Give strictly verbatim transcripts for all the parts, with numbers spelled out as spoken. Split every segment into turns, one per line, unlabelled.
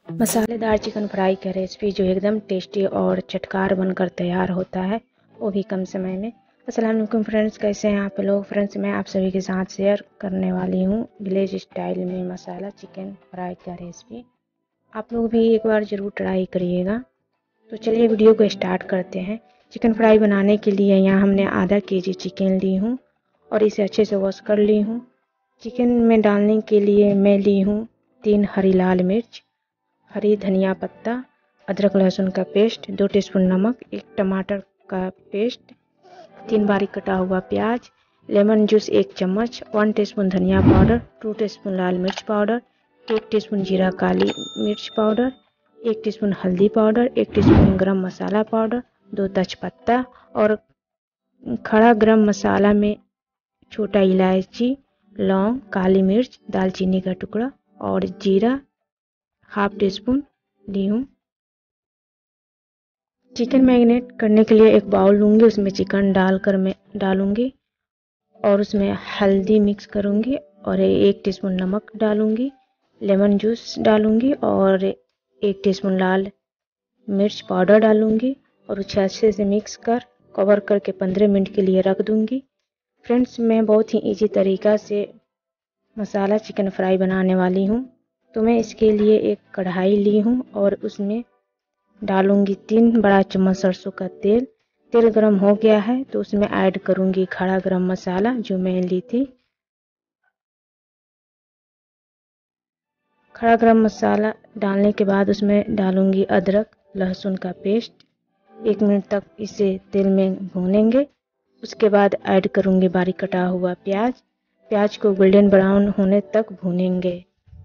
मसालेदार chicken fry का recipe जो एकदम टेस्टी और चटकार बनकर तैयार होता है, वो भी कम समय में। अस्सलाम वालेकुम फ्रेंड्स, कैसे हैं आप लोग। फ्रेंड्स, मैं आप सभी के साथ शेयर करने वाली हूँ विलेज स्टाइल में मसाला चिकन फ्राई का रेसिपी। आप लोग भी एक बार ज़रूर ट्राई करिएगा। तो चलिए वीडियो को स्टार्ट करते हैं। चिकन फ्राई बनाने के लिए यहाँ हमने आधा के जी चिकन ली हूँ और इसे अच्छे से वॉश कर ली हूँ। चिकन में डालने के लिए मैं ली हूँ तीन हरी लाल मिर्च, हरी धनिया पत्ता, अदरक लहसुन का पेस्ट, दो टीस्पून नमक, एक टमाटर का पेस्ट, तीन बारीक कटा हुआ प्याज, लेमन जूस एक चम्मच, वन टीस्पून धनिया पाउडर, टू टीस्पून लाल मिर्च पाउडर, एक टीस्पून जीरा काली मिर्च पाउडर, एक टीस्पून हल्दी पाउडर, एक टीस्पून गरम मसाला पाउडर, दो तेजपत्ता और खड़ा गरम मसाला में छोटा इलायची, लौंग, काली मिर्च, दालचीनी का टुकड़ा और जीरा हाफ टी स्पून ली हूँ। चिकन मैरिनेट करने के लिए एक बाउल लूँगी, उसमें चिकन डालकर मैं डालूँगी और उसमें हल्दी मिक्स करूँगी और एक टीस्पून नमक डालूँगी, लेमन जूस डालूँगी और एक टीस्पून लाल मिर्च पाउडर डालूँगी और उसे अच्छे से मिक्स कर कवर करके पंद्रह मिनट के लिए रख दूँगी। फ्रेंड्स, मैं बहुत ही इजी तरीक़ा से मसाला चिकन फ्राई बनाने वाली हूँ। तो मैं इसके लिए एक कढ़ाई ली हूँ और उसमें डालूंगी तीन बड़ा चम्मच सरसों का तेल। तेल गरम हो गया है तो उसमें ऐड करूंगी खड़ा गरम मसाला जो मैं ली थी। खड़ा गरम मसाला डालने के बाद उसमें डालूंगी अदरक लहसुन का पेस्ट। एक मिनट तक इसे तेल में भूनेंगे। उसके बाद ऐड करूंगी बारीक कटा हुआ प्याज। प्याज को गोल्डन ब्राउन होने तक भूनेंगे।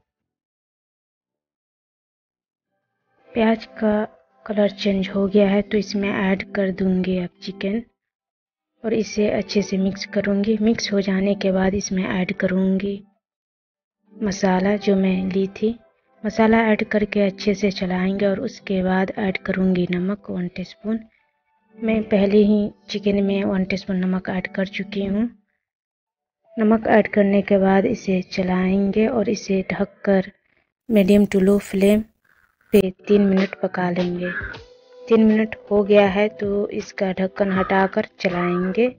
प्याज का कलर चेंज हो गया है तो इसमें ऐड कर दूंगी अब चिकन और इसे अच्छे से मिक्स करूंगी। मिक्स हो जाने के बाद इसमें ऐड करूंगी मसाला जो मैं ली थी। मसाला ऐड करके अच्छे से चलाएंगे और उसके बाद ऐड करूंगी नमक वन टीस्पून। मैं पहले ही चिकन में वन टीस्पून नमक ऐड कर चुकी हूँ। नमक ऐड करने के बाद इसे चलाएंगे और इसे ढककर मीडियम टू लो फ्लेम पे तीन मिनट पका लेंगे। तीन मिनट हो गया है तो इसका ढक्कन हटाकर चलाएंगे।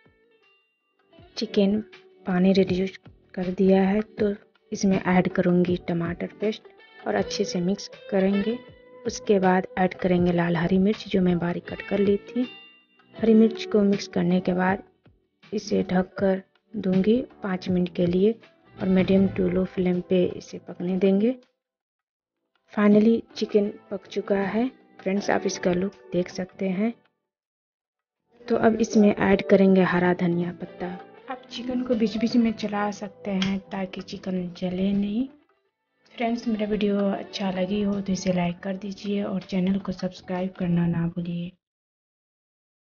चिकन पानी रिड्यूस कर दिया है तो इसमें ऐड करूंगी टमाटर पेस्ट और अच्छे से मिक्स करेंगे। उसके बाद ऐड करेंगे लाल हरी मिर्च जो मैं बारीक कट कर ली थी। हरी मिर्च को मिक्स करने के बाद इसे ढक कर दूंगी पाँच मिनट के लिए और मीडियम टू लो फ्लेम पे इसे पकने देंगे। फाइनली चिकन पक चुका है। फ्रेंड्स, आप इसका लुक देख सकते हैं। तो अब इसमें ऐड करेंगे हरा धनिया पत्ता। आप चिकन को बीच बीच में चला सकते हैं ताकि चिकन जले नहीं। फ्रेंड्स, मेरा वीडियो अच्छा लगी हो तो इसे लाइक कर दीजिए और चैनल को सब्सक्राइब करना ना भूलिए।